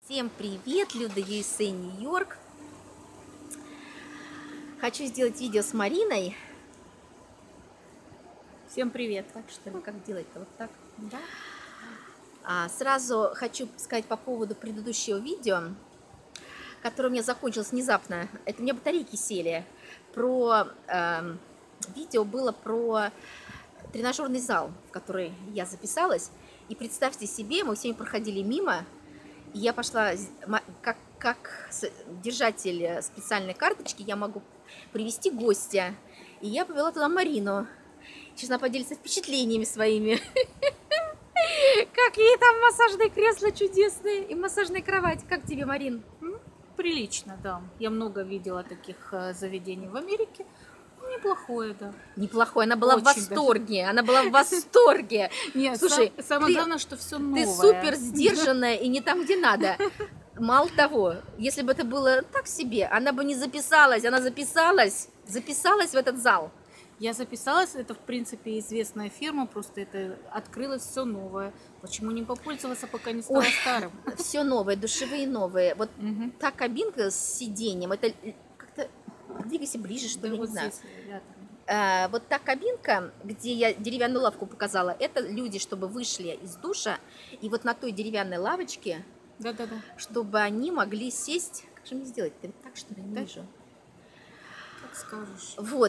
Всем привет, Люда USA, Нью-Йорк. Хочу сделать видео с Мариной. Всем привет. Так что ли, как делать-то? Вот так? Да. Сразу хочу сказать по поводу предыдущего видео, которое у меня закончилось внезапно. Это у меня батарейки сели. Видео было про тренажерный зал, в который я записалась. И представьте себе, мы всеми проходили мимо, и я пошла, как держатель специальной карточки, я могу привести гостя. И я повела туда Марину. Сейчас она поделится впечатлениями своими. Как ей там массажные кресла чудесные и массажная кровать. Как тебе, Марин? Прилично, да. Я много видела таких заведений в Америке. Неплохое, да. Неплохое. Она была в Очень восторге. Она была в восторге. Нет, Слушай, самое главное, что все новое. Ты супер сдержанная и не там, где надо. Мало того, если бы это было так себе, она бы не записалась. Она записалась в этот зал. Я записалась, это в принципе известная фирма, просто это открылось все новое. Почему не попользоваться, пока не стало старым? Все новое, душевые новые. Вот та кабинка с сиденьем, это как-то двигайся ближе, что ли, вот не знаю. Здесь, Вот та кабинка, где я деревянную лавку показала, это люди, чтобы вышли из душа, и вот на той деревянной лавочке, да. чтобы они могли сесть. Как же мне сделать? Ты так, что ли, не вижу? Как скажешь. Вот.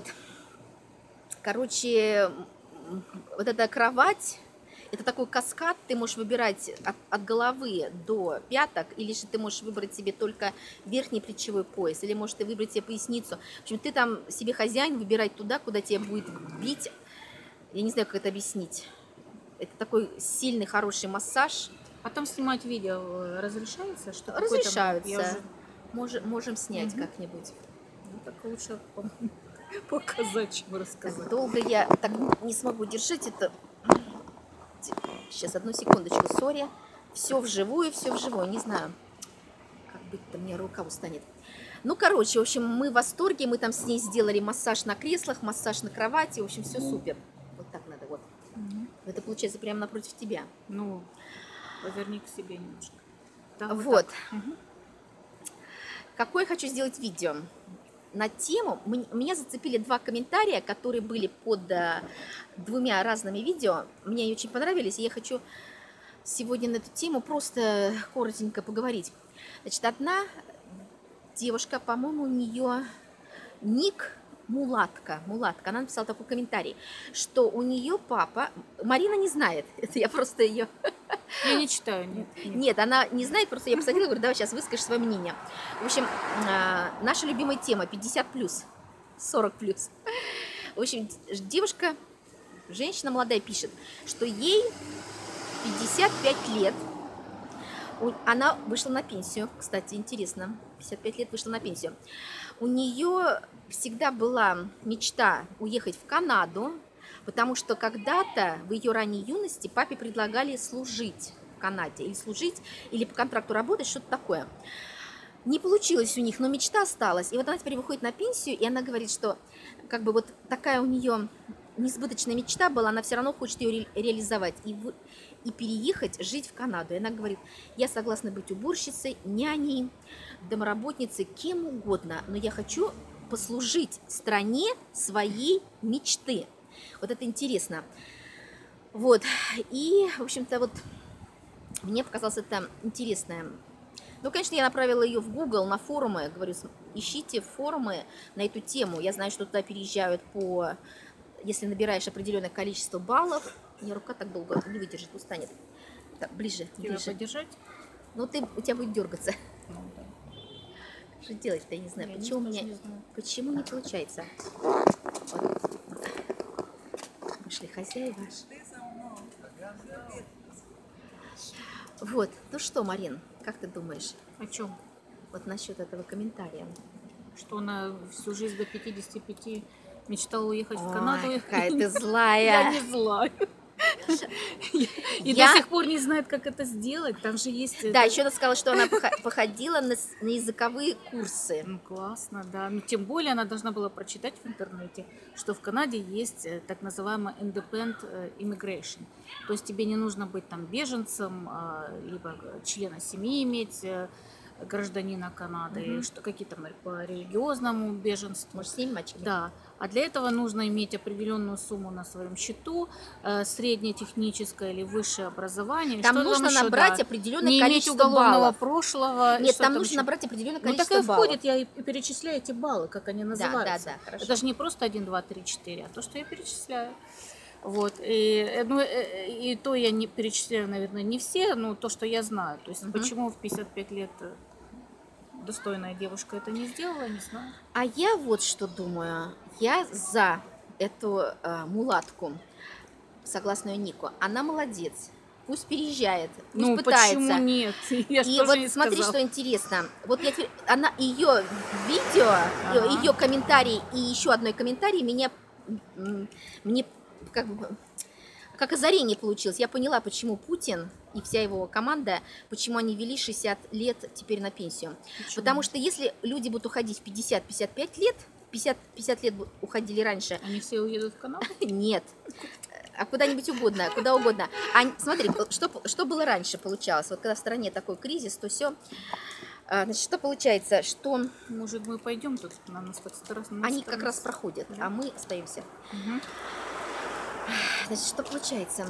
Короче, вот эта кровать, это такой каскад, ты можешь выбирать от головы до пяток, или же ты можешь выбрать себе только верхний плечевой пояс, или можешь ты выбрать себе поясницу. В общем, ты там себе хозяин, выбирать туда, куда тебе будет бить. Я не знаю, как это объяснить. Это такой сильный, хороший массаж. А там снимать видео разрешается? Что Разрешаются. Можем снять как-нибудь. Ну, так лучше показать, чем рассказать. Долго я так не смогу держать это. Сейчас, одну секундочку, сори. Все вживую, не знаю, как быть-то, мне рука устанет. Ну, короче, в общем, мы в восторге, мы там с ней сделали массаж на креслах, массаж на кровати, в общем, все супер. Вот так надо, вот. Это получается прямо напротив тебя. Ну, поверни к себе немножко. Да, вот. Какое я хочу сделать видео? На тему, меня зацепили два комментария, которые были под двумя разными видео. Мне они очень понравились, и я хочу сегодня на эту тему просто коротенько поговорить. Значит, одна девушка, по-моему, у нее ник Мулатка. Она написала такой комментарий, что у нее папа... Марина не знает, это я просто ее... Я не читаю, нет. Нет, она не знает, просто я посадила, говорю, давай сейчас выскажешь свое мнение. В общем, наша любимая тема 50+, 40+. В общем, девушка, женщина молодая пишет, что ей 55 лет. Она вышла на пенсию, кстати, интересно. 55 лет вышла на пенсию. У нее всегда была мечта уехать в Канаду, потому что когда-то в ее ранней юности папе предлагали служить в Канаде, или по контракту работать, что-то такое. Не получилось у них, но мечта осталась. И вот она теперь выходит на пенсию, и она говорит, что как бы вот такая у нее несбыточная мечта была, она все равно хочет ее реализовать и переехать жить в Канаду. И она говорит, я согласна быть уборщицей, няней, домоработницей, кем угодно, но я хочу послужить стране своей мечты. Вот это интересно. Вот. И, в общем-то, вот мне показалось это интересное. Ну, конечно, я направила ее в Google, на форумы. Говорю, ищите форумы на эту тему. Я знаю, что туда переезжают если набираешь определенное количество баллов. У меня рука так долго не выдержит, устанет. Так, ближе. Тебя поддержать? Ну, у тебя будет дергаться. Ну, да. Что делать-то, я не знаю. Почему не получается? Вот. Вышли хозяева. Вот. Ну что, Марин, как ты думаешь? О чем? Вот насчет этого комментария. Что она всю жизнь до 55 мечтала уехать в Канаду. Какая ты злая. Я не злая. И до сих пор не знает, как это сделать. Там же есть... Да, еще она сказала, что она походила на языковые курсы. Ну, классно, да. Ну, тем более она должна была прочитать в интернете, что в Канаде есть так называемый independent immigration. То есть тебе не нужно быть там беженцем, либо члена семьи иметь, гражданина Канады, что какие-то по религиозному беженству. Может, 7 мальчиков? Да. А для этого нужно иметь определенную сумму на своем счету, среднее техническое или высшее образование. Там нужно набрать определенное количество не иметь уголовного баллов. Прошлого. Нет, там нужно набрать определенное количество баллов. Ну, так и входит, я и перечисляю эти баллы, как они называются. Да, хорошо. Это же не просто 1, 2, 3, 4, а то, что я перечисляю. Вот. И то я не перечисляю, наверное, не все, но то, что я знаю. То есть почему в 55 лет достойная девушка это не сделала, не знаю. А я вот что думаю. Я за эту мулатку, согласно Нику. Она молодец. Пусть переезжает, пусть пытается. Почему нет? Я и вот не смотри, сказала. что интересно. Вот она, ее видео, ее комментарий и еще одной комментарий мне как озарение получилось. Я поняла, почему Путин и вся его команда, почему они вели 60 лет теперь на пенсию. Почему? Потому что если люди будут уходить в 50-55 лет, 50 лет уходили раньше. Они все уедут в Канаду? Нет. А куда-нибудь угодно, куда угодно. Смотри, что было раньше получалось? Вот когда в стране такой кризис, то все. Значит, что получается? Что может, мы пойдем тут? На нас так страшно. они как раз проходят, а мы остаемся. Значит, что получается?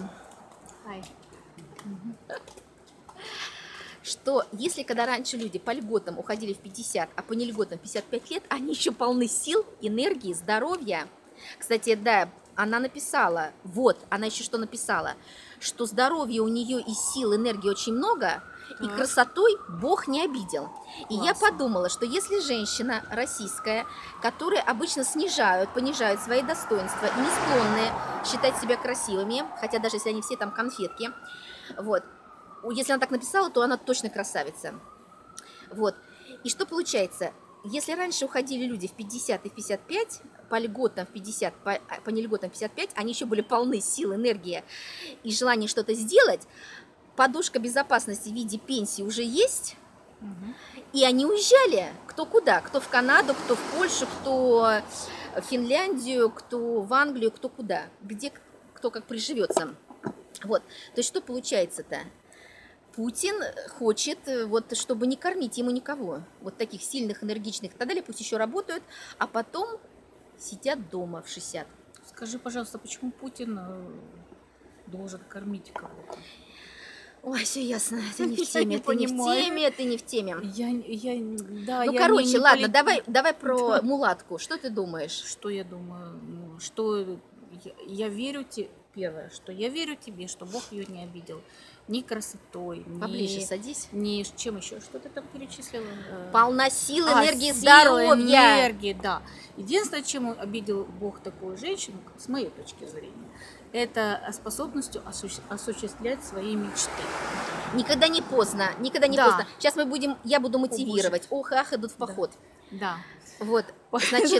Что если когда раньше люди по льготам уходили в 50, а по нельготам 55 лет, они еще полны сил, энергии, здоровья. Кстати, да, она написала, она еще что написала, что здоровья у нее и сил, энергии очень много, и красотой Бог не обидел. И я подумала, что если женщина российская, которые обычно понижают свои достоинства и не склонны считать себя красивыми, хотя даже если они все там конфетки, вот, если она так написала, то она точно красавица. Вот. И что получается? Если раньше уходили люди в 50 и в 55, по льготам в 50, по нельготам в 55, они еще были полны сил, энергии и желания что-то сделать, подушка безопасности в виде пенсии уже есть, и они уезжали кто куда, кто в Канаду, кто в Польшу, кто в Финляндию, кто в Англию, кто куда, где кто как приживется. Вот. То есть что получается-то? Путин хочет, вот, чтобы не кормить ему никого, вот таких сильных, энергичных и так далее, пусть еще работают, а потом сидят дома в 60. Скажи, пожалуйста, почему Путин должен кормить кого-то? Ой, все ясно, это не в теме, это не в теме, это не в теме. Ну, короче, ладно, давай про мулатку. Что ты думаешь? Что я думаю? Что я верю тебе, первое, что я верю тебе, что Бог ее не обидел. Ни красотой, поближе садись. Ни чем еще. Что ты там перечислила? Полна сил, энергии, здоровья. Энергии, да. Единственное, чем обидел Бог такую женщину, с моей точки зрения, это способностью осуществлять свои мечты. Никогда не поздно, никогда не поздно. Сейчас я буду мотивировать. Ох, ах, идут в поход. Да. Вот, значит,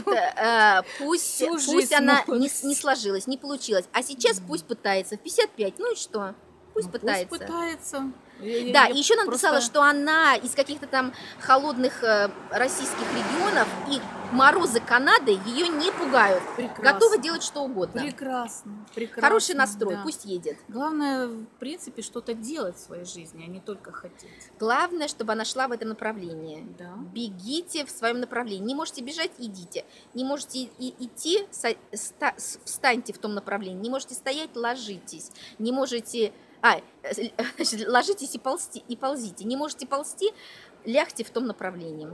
пусть она не сложилась, не получилась. А сейчас пусть пытается в 55, ну и что? Пусть пытается. Пусть пытается. Да, и еще она написала, что она из каких-то там холодных российских регионов, и морозы Канады ее не пугают. Прекрасно. Готова делать что угодно. Прекрасно. Хороший настрой, пусть едет. Главное, в принципе, что-то делать в своей жизни, а не только хотеть. Главное, чтобы она шла в этом направлении. Да. Бегите в своем направлении. Не можете бежать, идите. Не можете идти, встаньте в том направлении. Не можете стоять, ложитесь. Не можете... значит, ложитесь и ползите. Не можете ползти, лягте в том направлении.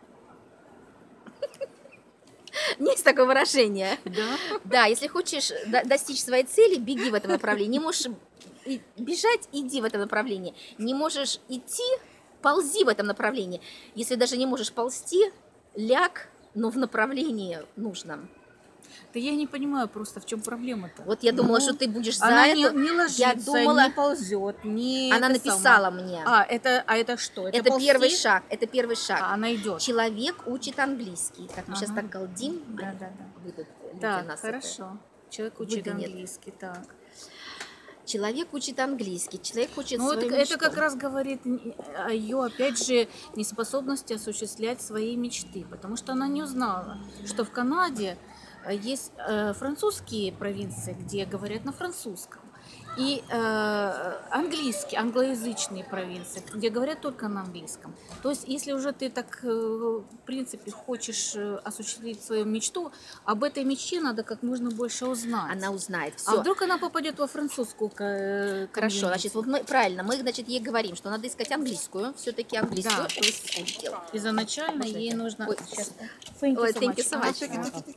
Есть такое выражение. Да? Да, если хочешь достичь своей цели, беги в этом направлении. Не можешь бежать, иди в этом направлении. Не можешь идти, ползи в этом направлении. Если даже не можешь ползти, ляг, но в направлении нужном. Да я не понимаю просто, в чем проблема-то. Вот я думала, что ты будешь за она это. не ложится, я думала, не ползет, не... Она написала мне. Это что? Это первый шаг. Это первый шаг. Она идет. Человек учит английский. Так, мы сейчас так галдим. Да. Выйдут люди Так, нас хорошо. Человек учит английский, так. Человек учит английский, человек учит Ну, свою это мечту. как раз говорит о ее, опять же, неспособности осуществлять свои мечты, потому что она не узнала, что в Канаде есть французские провинции, где говорят на французском, и англоязычные провинции, где говорят только на английском. То есть, если уже ты так, в принципе, хочешь осуществить свою мечту, об этой мечте надо как можно больше узнать. Она узнает А все. вдруг она попадет во французскую Хорошо, значит, вот мы правильно, мы, значит, ей говорим, что надо искать английскую, все-таки английскую. Да. То есть, Изначально Можно ей это? нужно... Ой, Сейчас. Ой, thank you so much.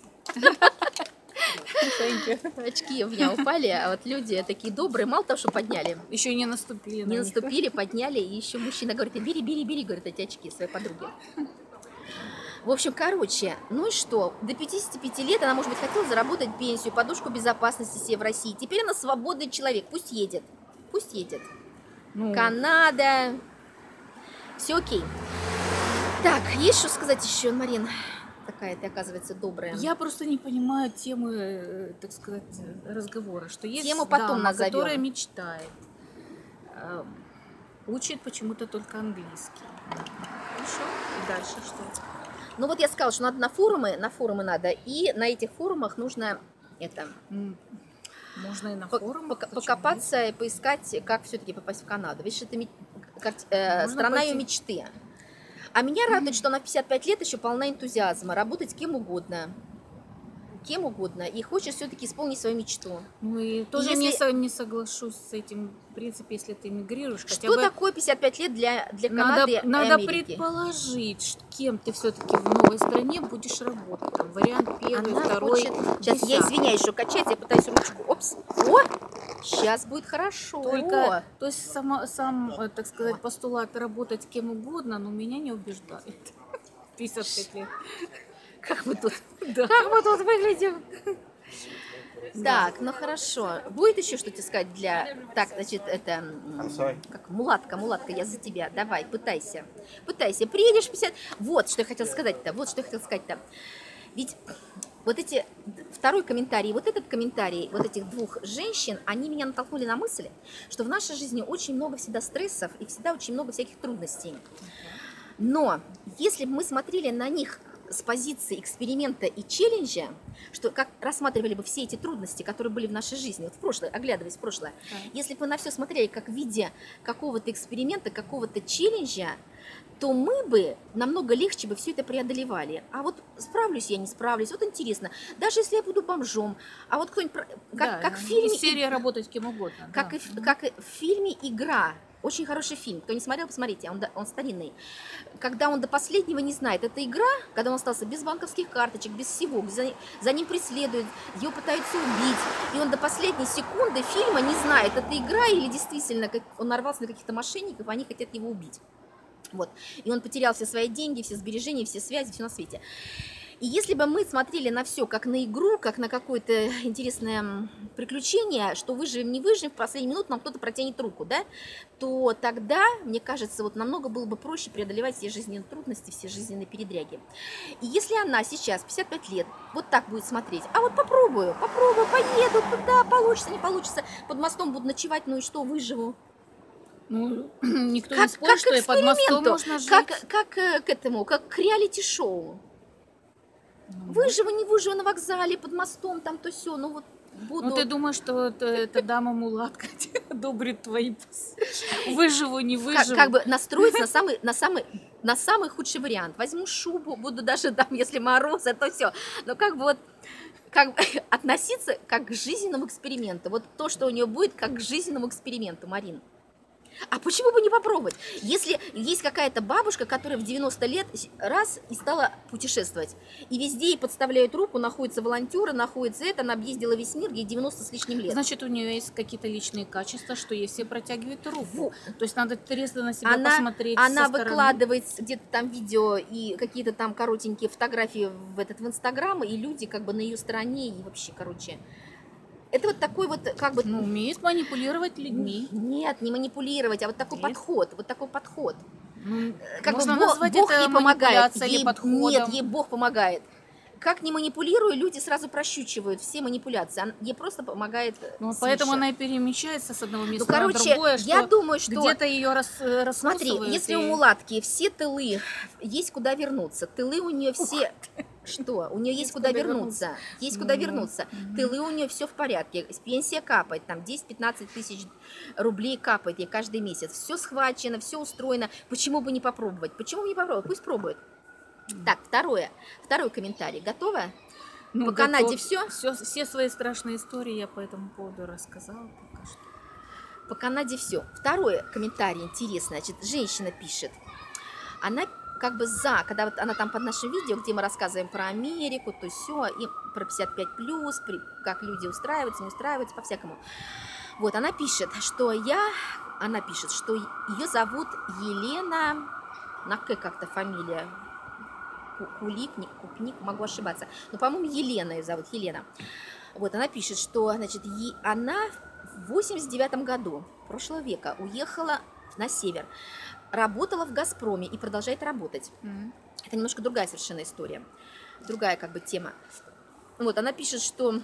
Очки у меня упали, а вот люди такие добрые, мало того, что подняли, Еще не наступили на не них. наступили, подняли, и еще мужчина говорит, бери, бери, бери, говорит, эти очки своей подруги. В общем, короче, ну и что? До 55 лет она, может быть, хотела заработать пенсию, подушку безопасности себе в России. Теперь она свободный человек, пусть едет. Пусть едет. Ну, Канада. Все окей. Так, есть что сказать еще, Марин? Такая ты, оказывается, добрая. я просто не понимаю темы, так сказать, разговора, что есть Тему потом дама, назовем. которая мечтает, учит почему-то только английский. Хорошо. И дальше что? Ну вот я сказала, что надо на форумы надо, и на этих форумах нужно это Можно и на форум. покопаться и поискать, как все-таки попасть в Канаду. Видишь, это страна ее мечты. А меня радует, что она в 55 лет еще полна энтузиазма, работать кем угодно, и хочет все-таки исполнить свою мечту. Ну и тоже если- не соглашусь с этим, в принципе, если ты мигрируешь. Хотя Что бы такое 55 лет для Канады и надо Америки? предположить, кем ты все-таки в новой стране будешь работать. Там, вариант первый, Она второй, хочет... Сейчас я 10. извиняюсь, что качать, я пытаюсь ручку. Опс. О! Сейчас будет хорошо. Только, то есть сам, так сказать, постулат работать кем угодно, но меня не убеждает. 55 лет. Как мы тут? Да. Как мы тут выглядим? Так, ну хорошо. Будет еще что-то сказать для... Так, значит, это... Как мулатка, я за тебя. Давай, пытайся. Приедешь в 50... Вот что я хотела сказать-то. Ведь вот эти... Второй комментарий, вот этот комментарий вот этих двух женщин, они меня натолкнули на мысль, что в нашей жизни очень много всегда стрессов и всегда очень много всяких трудностей. Но если бы мы смотрели на них с позиции эксперимента и челленджа, что как рассматривали бы все эти трудности, которые были в нашей жизни, вот в прошлое, оглядываясь в прошлое, если бы мы на все смотрели как в виде какого-то эксперимента, какого-то челленджа, то мы бы намного легче бы все это преодолевали. А вот справлюсь я, не справлюсь, вот интересно, даже если я буду бомжом, а вот кто-нибудь, как в фильме... Серия работать кем угодно. Как и в фильме «Игра». Очень хороший фильм. Кто не смотрел, посмотрите, он старинный. Когда он до последнего не знает, это игра, когда он остался без банковских карточек, без всего, за ним преследуют, его пытаются убить, и он до последней секунды фильма не знает, это игра или действительно он нарвался на каких-то мошенников, они хотят его убить. Вот. И он потерял все свои деньги, все сбережения, все связи, все на свете. И если бы мы смотрели на все как на игру, как на какое-то интересное приключение, что выживем, не выживем, в последнюю минуту нам кто-то протянет руку, да, то тогда, мне кажется, вот намного было бы проще преодолевать все жизненные трудности, все жизненные передряги. И если она сейчас, 55 лет, вот так будет смотреть, а вот попробую, поеду туда, получится, не получится, под мостом буду ночевать, ну и что, выживу. Ну, никто не спорит, что и под мостом можно жить. Как к реалити-шоу. Выживу, не выживу на вокзале, под мостом, там то все, ну вот буду... Ну ты думаешь, что эта дама-мулатка одобрит твои выживу, не выживу? Как бы настроиться на самый худший вариант. Возьму шубу, буду даже там, если мороз, это все. Но как бы вот относиться как к жизненному эксперименту. Вот то, что у нее будет, как к жизненному эксперименту, Марин. А почему бы не попробовать? Если есть какая-то бабушка, которая в 90 лет раз и стала путешествовать, и везде ей подставляют руку, находятся волонтеры, находится это, она объездила весь мир, ей 90 с лишним лет. Значит, у нее есть какие-то личные качества, что ей все протягивают руку. То есть надо трезво на себя посмотреть Она со стороны. выкладывает где-то там видео и какие-то там коротенькие фотографии в Инстаграм, и люди как бы на ее стороне, и вообще, короче... Это вот такой вот, как бы... Ну, умеет манипулировать людьми. Нет, не манипулировать, а вот такой подход, Ну, как можно бы назвать Бог это ей помогает. манипуляцией или подходом. Нет, ей Бог помогает. как не манипулирую, люди сразу прощучивают все манипуляции. Ей просто помогает Ну, свыше. поэтому она и перемещается с одного места Ну, короче, на другое, я что думаю, что... где-то ее Смотри, если у мулатки все тылы, есть куда вернуться. Тылы у нее все... Что? У нее есть куда вернуться. Есть куда вернуться. Тылы у нее все в порядке. Пенсия капает, там 10-15 тысяч рублей капает ей каждый месяц. Все схвачено, все устроено. Почему бы не попробовать? Почему бы не попробовать? Пусть пробует. Так, второй комментарий. Готово? Ну, По Канаде все? Все свои страшные истории я по этому поводу рассказала пока что. По Канаде все. Второй комментарий интересный. Значит, женщина пишет. Она как бы когда вот она там под нашим видео, где мы рассказываем про Америку, то все, и про 55+, как люди устраиваются, не устраиваются, по-всякому. Вот, она пишет, что ее зовут Елена, на К как-то фамилия, Купник, могу ошибаться, но, по-моему, Елена ее зовут, Елена. Вот, она пишет, что, значит, она в 89 году прошлого века уехала на север, работала в «Газпроме» и продолжает работать. Это немножко другая совершенно история, другая как бы тема. Вот, она пишет, что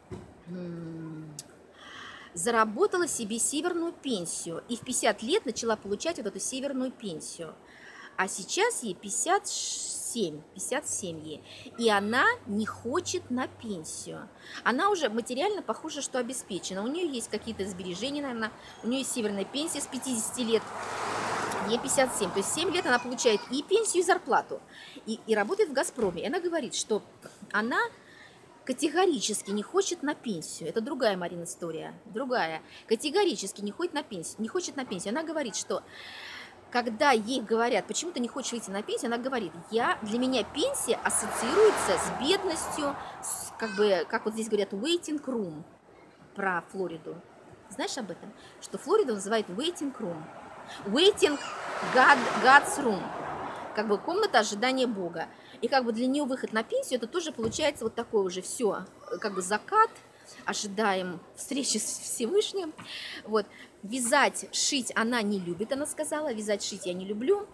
заработала себе северную пенсию и в 50 лет начала получать вот эту северную пенсию. А сейчас ей 57 ей, и она не хочет на пенсию. Она уже материально, похоже, что обеспечена. У нее есть какие-то сбережения, наверное, у нее есть северная пенсия с 50 лет, ей 57, то есть 7 лет она получает и пенсию, и зарплату, и работает в «Газпроме». И она говорит, что она категорически не хочет на пенсию. Это другая, Марина, история, другая. Категорически не хочет на пенсию. Она говорит, что когда ей говорят, почему ты не хочешь выйти на пенсию, она говорит, для меня пенсия ассоциируется с бедностью, как вот здесь говорят, waiting room про Флориду. Знаешь об этом? Что Флориду называют waiting room. Waiting God's room. Как бы комната ожидания Бога. И как бы для нее выход на пенсию, это тоже получается вот такое уже все, как бы закат, ожидаем встречи с Всевышним. Вот. Вязать, шить она не любит, она сказала. Вязать, шить я не люблю.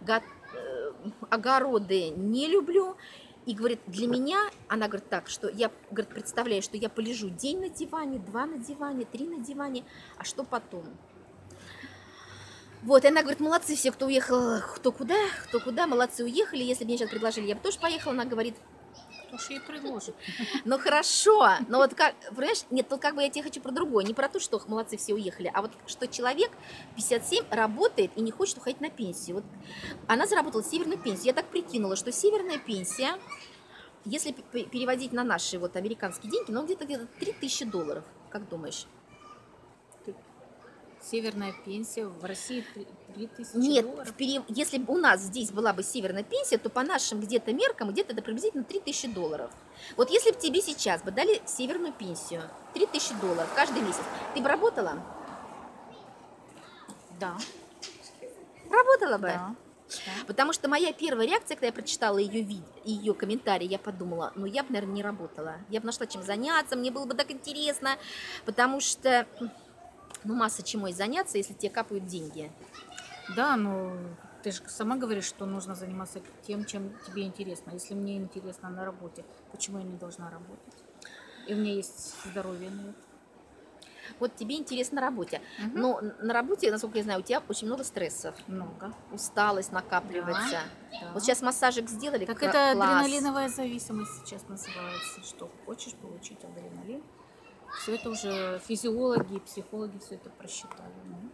Огороды не люблю. И говорит, для меня, она говорит так, что я представляю, что я полежу день на диване, 2 на диване, 3 на диване, а что потом? Вот, и она говорит, молодцы все, кто уехал, кто куда, молодцы, уехали. Если бы мне сейчас предложили, я бы тоже поехала. Она говорит, Кто ж ей предложит? ну хорошо, но вот как, понимаешь, нет, тут как бы я тебе хочу про другое, не про то, что молодцы все уехали, а вот что человек 57 работает и не хочет уходить на пенсию. Вот она заработала северную пенсию. Я так прикинула, что северная пенсия, если переводить на наши вот американские деньги, ну где-то $3000. Как думаешь? Северная пенсия в России $3000? Нет, если бы у нас здесь была бы северная пенсия, то по нашим где-то меркам, где-то это приблизительно $3000. Вот если бы тебе сейчас бы дали северную пенсию, $3000 каждый месяц, ты бы работала? Да. Работала бы? Да. Потому что моя первая реакция, когда я прочитала ее комментарий, я подумала, ну я бы, наверное, не работала. Я бы нашла чем заняться, мне было бы так интересно, потому что... Ну, масса чему и заняться, если тебе капают деньги. Да, но ты же сама говоришь, что нужно заниматься тем, чем тебе интересно. Если мне интересно на работе, почему я не должна работать? И у меня есть здоровье на это. Вот тебе интересно на работе. Угу. Но на работе, насколько я знаю, у тебя очень много стрессов. Много. Усталость накапливается. Да. Вот сейчас массажик сделали. Так это адреналиновая зависимость сейчас называется. Что хочешь получить адреналин. Все это уже физиологи и психологи все это просчитали.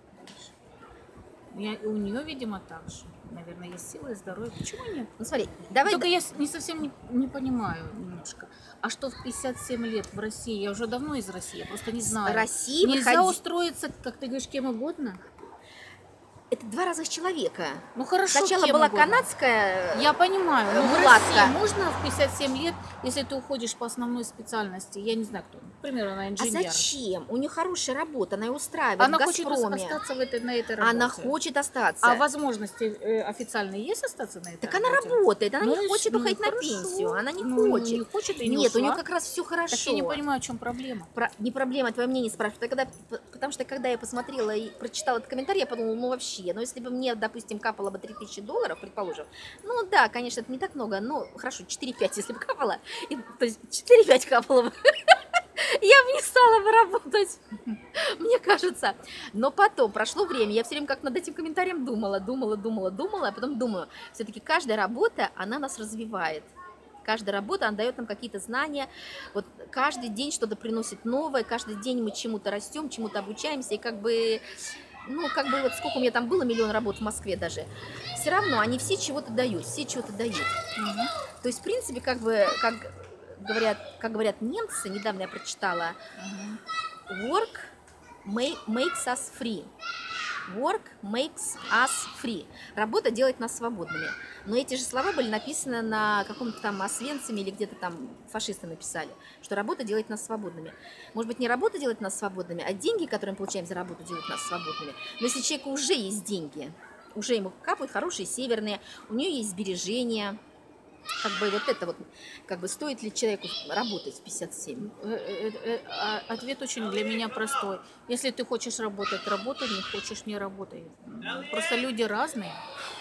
У нее, видимо, так же. Наверное, есть силы и здоровье. Почему нет? Ну смотри, давай... Только я не совсем не понимаю немножко. А что в 57 лет в России? Я уже давно из России, я просто не знаю. России нельзя устроиться, как ты говоришь, кем угодно? Это 2 разных человека. Ну хорошо. Сначала была канадская. Я понимаю, но в мулатка. России можно в 57 лет, если ты уходишь по основной специальности, я не знаю кто, например, она инженер. А зачем? У нее хорошая работа, она ее устраивает. Она в хочет «Газпроме». остаться на этой работе. Она хочет остаться. А возможности официальные есть остаться на этой так работе? она работает, она Ну, не хочет уходить на хорошо. пенсию, она не Ну, хочет. не хочет и не Нет, у ушла. нее как раз все хорошо. Так я не понимаю, в чем проблема. Не проблема, твое мнение спрашивают. Потому что когда я посмотрела и прочитала этот комментарий, я подумала, ну вообще, деньги. Но если бы мне, допустим, капало бы $3000, предположим, ну да, конечно, это не так много, но хорошо, 4-5, если бы капало, то есть 4-5 капало бы, я бы не стала бы работать, мне кажется. Но потом, прошло время, я все время как над этим комментарием думала, а потом думаю, все-таки каждая работа, она нас развивает. Каждая работа, она дает нам какие-то знания. Вот каждый день что-то приносит новое, каждый день мы чему-то растем, чему-то обучаемся. И как бы, ну, как бы вот сколько у меня там было, миллион работ в Москве даже, все равно они все чего-то дают, все чего-то дают. То есть, в принципе, как бы, как говорят немцы, недавно я прочитала, work makes us free. Work makes us free. Работа делает нас свободными. Но эти же слова были написаны на каком-то там Освенциме или где-то там фашисты написали, что работа делает нас свободными. Может быть, не работа делает нас свободными, а деньги, которые мы получаем за работу, делают нас свободными. Но если у человека уже есть деньги, уже ему капают хорошие северные, у нее есть сбережения, как бы вот это вот, как бы стоит ли человеку работать в 57? Ответ очень для меня простой. Если ты хочешь работать, работай, не хочешь, не работай. Просто люди разные.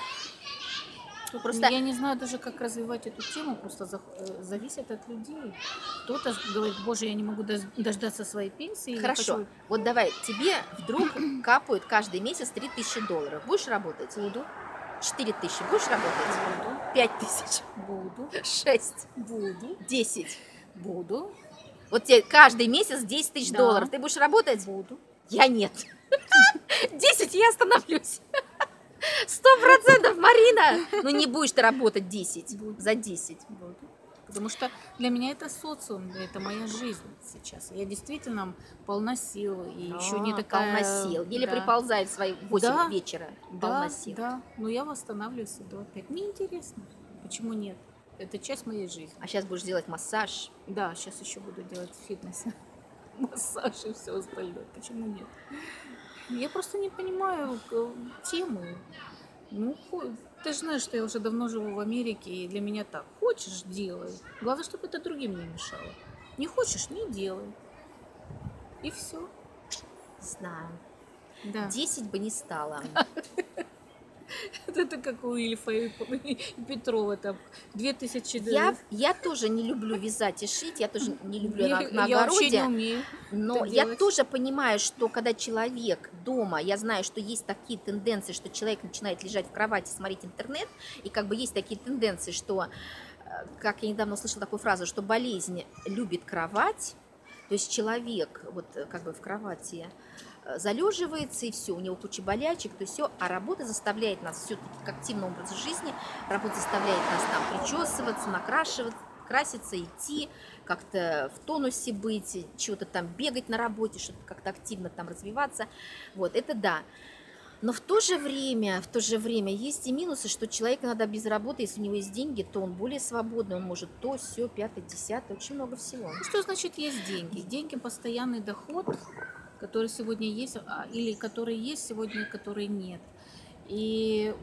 Просто я не знаю даже, как развивать эту тему, просто зависит от людей. Кто-то говорит, боже, я не могу дождаться своей пенсии. хорошо, вот давай, тебе вдруг капают каждый месяц $3000. Будешь работать? Буду. 4000. Будешь работать? Буду. 5000. Буду. 6. Буду. 10. Буду. Вот тебе каждый месяц $10 000. Да. Ты будешь работать? Буду. Я нет. 10 я остановлюсь. 100%, Марина! Ну не будешь ты работать 10. Буду. За 10. Буду. Потому что для меня это социум, это моя жизнь сейчас. Я действительно полна сил и еще не такая... Полна сил. Или да. приползает в свои 8 Да. вечера. Да, Полна сил. да. Но я восстанавливаюсь иду опять. Мне интересно. Почему нет? Это часть моей жизни. А сейчас будешь делать массаж. Да, сейчас еще буду делать фитнес, массаж и все остальное. Почему нет? Я просто не понимаю тему. Ну, ты же знаешь, что я уже давно живу в Америке, и для меня так. Хочешь — делай. Главное, чтобы это другим не мешало. Не хочешь — не делай. И все. Знаю. Да. 10 бы не стало. Это как у Ильфа и Петрова там 2000. Я тоже не люблю вязать и шить, я тоже не люблю на Я вообще не огороде. умею. Но это я делать. тоже понимаю, что когда человек дома, я знаю, что есть такие тенденции, что человек начинает лежать в кровати, смотреть интернет, и как бы есть такие тенденции, что, как я недавно услышала такую фразу, что болезнь любит кровать, то есть человек вот как бы в кровати залеживается, и все, у него куча болячек, то все, а работа заставляет нас все-таки к активному образу жизни, работа заставляет нас там причесываться, накрашиваться, краситься, идти, как-то в тонусе быть, чего-то там бегать на работе, что-то как-то активно там развиваться, вот, это да. Но в то же время есть и минусы, что человеку надо без работы, если у него есть деньги, то он более свободный, он может то, все, пятое, десятое, очень много всего. Что значит есть деньги? Деньги — постоянный доход, который сегодня есть, или который есть сегодня, который нет. И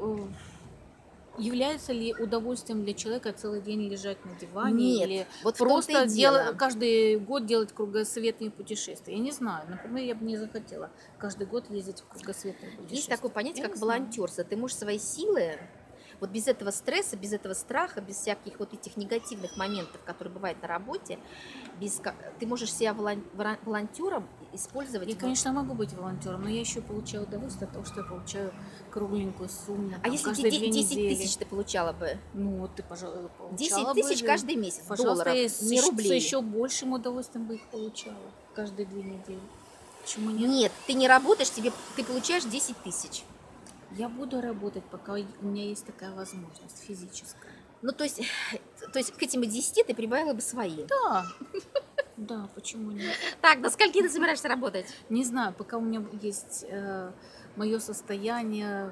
является ли удовольствием для человека целый день лежать на диване? Нет, или вот в том-то просто и дело. каждый год делать кругосветные путешествия? Я не знаю. Например, я бы не захотела каждый год ездить в кругосветные путешествия. Есть такое понятие, Я как не знаю. волонтерство. Ты можешь свои силы, вот без этого стресса, без этого страха, без всяких вот этих негативных моментов, которые бывают на работе, ты можешь себя волонтером использовать. Я, конечно, могу быть волонтером, но я еще получаю удовольствие от того, что я получаю кругленькую сумму. А там, если каждые 10 2 недели. тысяч ты получала бы? Ну, вот ты, пожалуйста, 10 тысяч каждый месяц, Пожалуйста, долларов, я не с рублей. еще большим удовольствием бы их получала каждые 2 недели. Почему нет? Нет, ты не работаешь, ты получаешь 10 тысяч. Я буду работать, пока у меня есть такая возможность физическая. Ну, то есть к этим 10 ты прибавила бы свои. Да. Да, почему нет? Так, до скольки ты собираешься работать? Не знаю, пока у меня есть мое состояние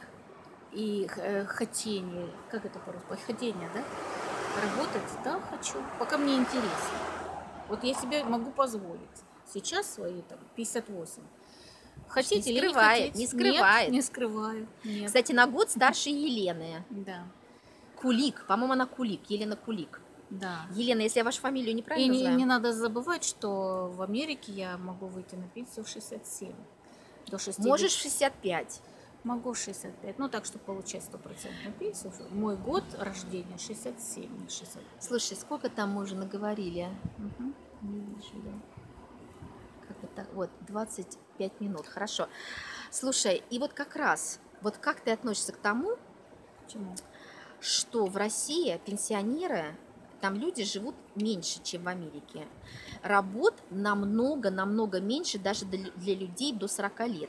и хотение. Как это по-русски? Хотение, да? Работать, да, хочу. Пока мне интересно. Вот я себе могу позволить. Сейчас свои там 58. Хотите Не или скрывает, не хотите? не скрывает. Нет, не скрываю. Нет. Кстати, на год старше Елены. Да, Кулик, по-моему, она Кулик, Елена Кулик. да. Елена, если я вашу фамилию И неправильно не знаю. надо забывать, что в Америке я могу выйти на пенсию в 67. До 60. Можешь в 65. Могу 65. Ну, так, чтобы получать 100% пенсию. Мой год рождения 67, не 60. Слушай, сколько там мы уже наговорили? Мгм. Не вижу я. Как бы так, вот, 25 минут, хорошо. Слушай, и вот как раз, вот как ты относишься к тому, Почему? что в России пенсионеры, там люди живут меньше, чем в Америке. Работ намного меньше даже для людей до 40 лет.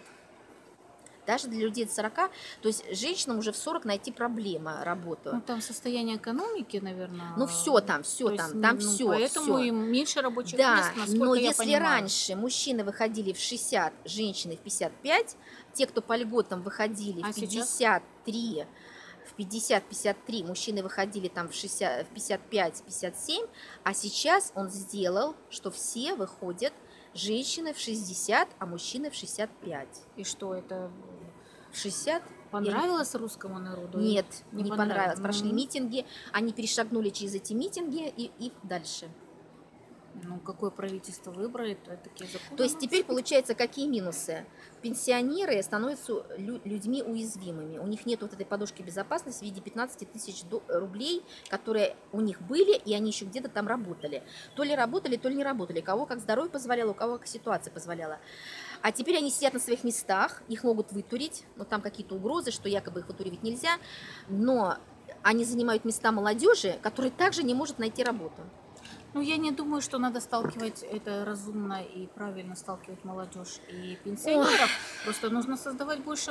Даже для людей до 40, то есть женщинам уже в 40 найти проблема работу. Ну, там состояние экономики, наверное. Ну, все там, там ну, все, поэтому все. им меньше рабочих Да, мест, насколько но я если понимаю. раньше мужчины выходили в 60, женщины в 55, те, кто по льготам выходили А в сейчас? 53, в 50-53, мужчины выходили там в 60, в 55-57, а сейчас он сделал, что все выходят, женщины в 60, а мужчины в 65. И что, это В 60 понравилось русскому народу? Нет, Не не понравилось. понравилось. Прошли Мгм. митинги, они перешагнули через эти митинги и дальше. Ну, какое правительство выбрали, то такие законы. То есть теперь получается, какие минусы? Пенсионеры становятся людьми уязвимыми. У них нет вот этой подушки безопасности в виде 15 тысяч рублей, которые у них были, и они еще где-то там работали. То ли работали, то ли не работали. Кого как здоровье позволяло, у кого как ситуация позволяла. А теперь они сидят на своих местах, их могут вытурить, но там какие-то угрозы, что якобы их вытуривать нельзя, но они занимают места молодежи, которая также не может найти работу. Ну, я не думаю, что надо сталкивать это разумно и правильно сталкивать молодежь и пенсионеров. Просто нужно создавать больше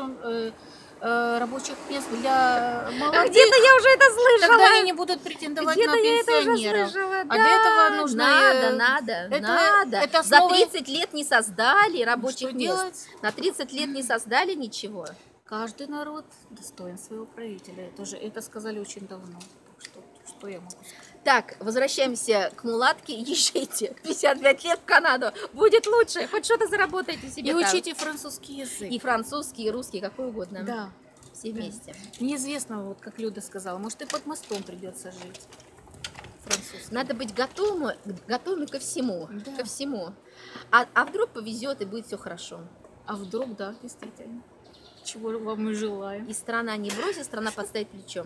рабочих мест для молодых. Где-то я уже это слышала. Тогда они не будут претендовать на пенсионеров. Слышала, А для этого нужно... Надо. Это За основа... 30 лет не создали рабочих Что мест. делать? На 30 лет не создали ничего. Каждый народ достоин своего правителя. Это сказали очень давно. Так что я могу сказать? Так, возвращаемся к мулатке. Езжайте 55 лет в Канаду. Будет лучше. Хоть что-то заработаете себе И там. учите французский язык. И французский, и русский, какой угодно. Да. Все вместе. Неизвестно, вот как Люда сказала, может и под мостом придется жить. Французский. Надо быть готовыми ко всему. Да. Ко всему. А вдруг повезет и будет все хорошо. А вдруг, да, действительно. Чего вам и желаем. И страна не бросит, страна подставит плечом.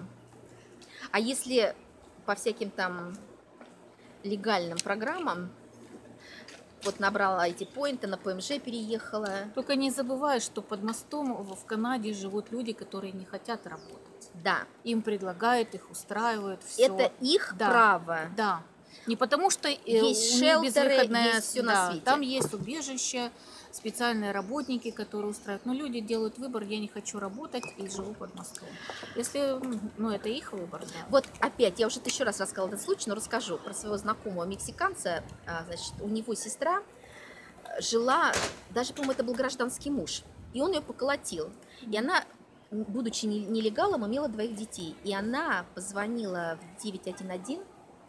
А если по всяким там легальным программам, вот набрала эти поинты, на ПМЖ переехала. Только не забывай, что под мостом в Канаде живут люди, которые не хотят работать. Да. Им предлагают, их устраивают, все. Это их Да. право. Да. Не потому что Есть у них шелтеры, безвыходная... есть всё на Да, свете. там есть убежище, специальные работники, которые устраивают. Но люди делают выбор, я не хочу работать и живу под мостом. Если, ну, это их выбор, да. Вот опять, я уже еще раз рассказала этот случай, но расскажу про своего знакомого мексиканца. Значит, у него сестра жила, даже, по-моему, это был гражданский муж, и он ее поколотил. И она, будучи нелегалом, имела 2 детей. И она позвонила в 911,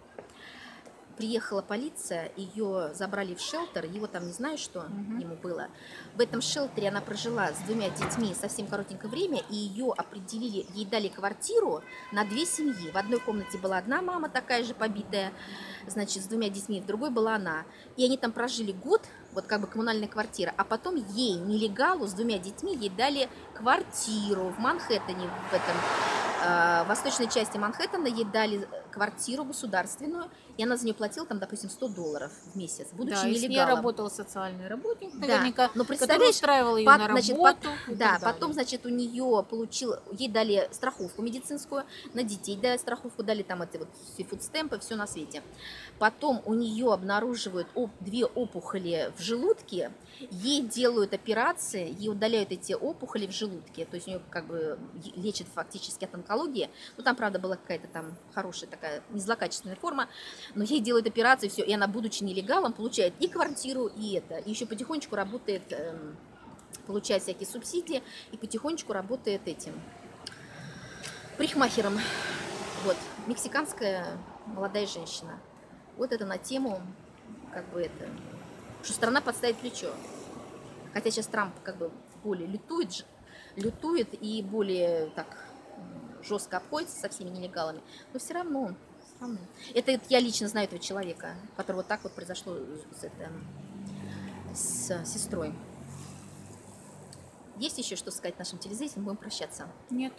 приехала полиция, ее забрали в шелтер, его там не знаю, что ему было. В этом шелтере она прожила с 2 детьми совсем коротенькое время, и ее определили, ей дали квартиру на 2 семьи. В одной комнате была одна мама, такая же побитая, значит, с 2 детьми, в другой была она. И они там прожили год, вот как бы коммунальная квартира, а потом ей, нелегалу, с 2 детьми, ей дали квартиру в Манхэттене, в этом восточной части Манхэттена, ей дали квартиру государственную, и она за нее платила там, допустим, $100 в месяц, будучи Да, и с ней нелегалом. работал социальный работник, Да, наверняка, но который представляешь, устраивал ее на работу. значит, и так да, далее. потом, значит, у нее ей дали страховку медицинскую, на детей дали страховку, дали там эти вот все фудстемпы, все на свете. Потом у нее обнаруживают 2 опухоли в желудке, ей делают операции, ей удаляют эти опухоли в желудке, то есть у нее как бы лечат фактически от онкологии. Ну, там, правда, была какая-то там хорошая такая, не злокачественная форма, но ей делают операции, все, и она, будучи нелегалом, получает и квартиру, и это, и еще потихонечку работает, получает всякие субсидии, и потихонечку работает этим парикмахером. Вот, мексиканская молодая женщина. Вот это на тему, как бы это, что страна подставит плечо. Хотя сейчас Трамп как бы более лютует и более так жестко обходится со всеми нелегалами, но все равно. Это я лично знаю этого человека, которого так вот произошло с сестрой. Есть еще что сказать нашим телезрителям? Будем прощаться. Нет.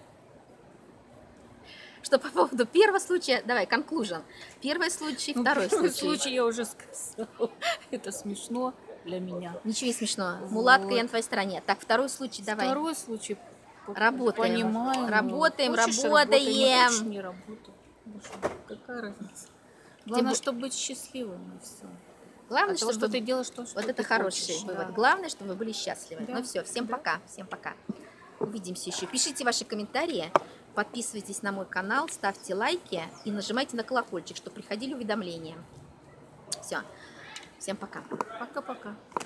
Что по поводу первого случая, давай, conclusion. Первый случай, второй Первый случай. случай я уже сказала. Это смешно для меня. Ничего не смешно. Мулатка, Вот. я на твоей стороне. Так, второй случай, давай. Второй случай. Работаем. Понимаю. но Работаем, хочешь, работаем. не хочешь, не работай. Ну что, какая разница? Главное, бо- чтобы быть счастливым, и все. Главное, От того, чтобы что ты делаешь то, что вот это ты хороший хочешь, вывод. да. Главное, чтобы вы были счастливы. Да. Ну все, всем Да. пока. Всем пока. Увидимся еще. Пишите ваши комментарии, подписывайтесь на мой канал, ставьте лайки и нажимайте на колокольчик, чтобы приходили уведомления. Все. Всем пока. Пока-пока.